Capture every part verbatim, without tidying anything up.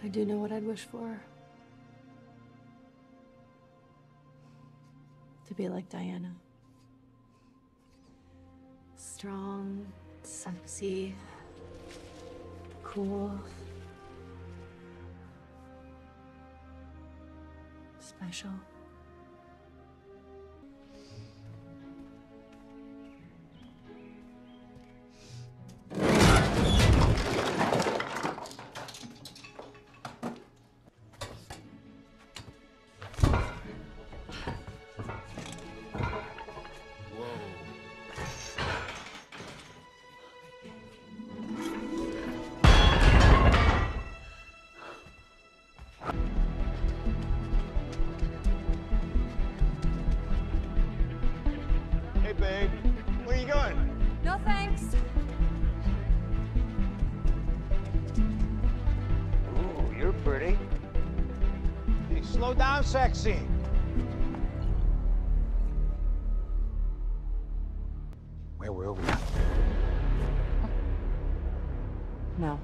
I do know what I'd wish for. To be like Diana. Strong, sexy, cool, special. Babe, where are you going? No thanks. Ooh, you're pretty. Hey, slow down, sexy. Where will we? No.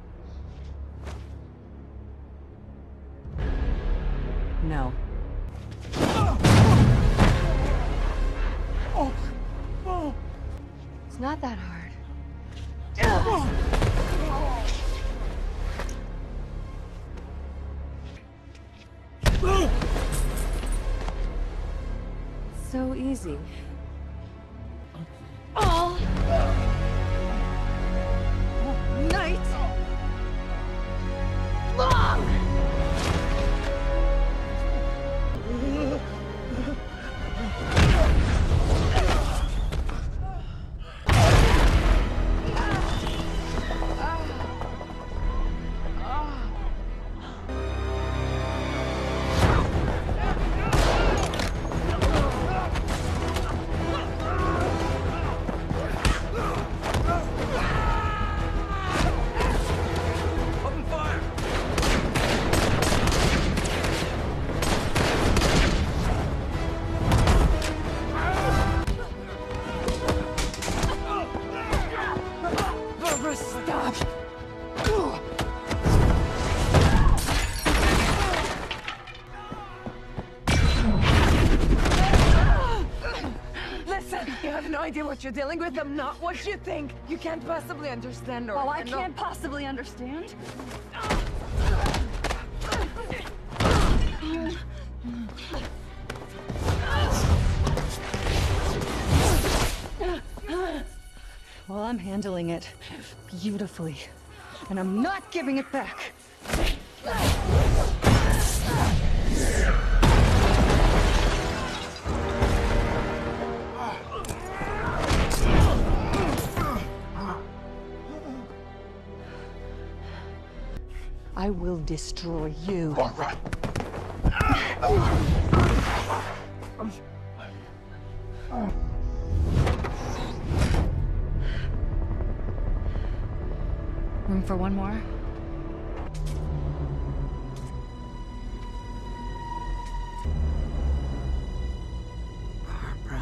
No. It's not that hard. So easy. All night long. Stop! Listen, you have no idea what you're dealing with. I'm not what you think. You can't possibly understand or... Oh, I can't possibly understand. Well, I'm handling it beautifully, and I'm not giving it back. I will destroy you. Barbara. Room for one more? Barbara.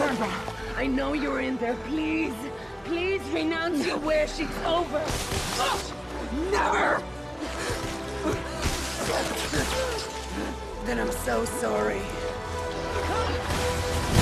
Minerva, I know you're in there. Please, please renounce your wish. It's over. Never! Then I'm so sorry.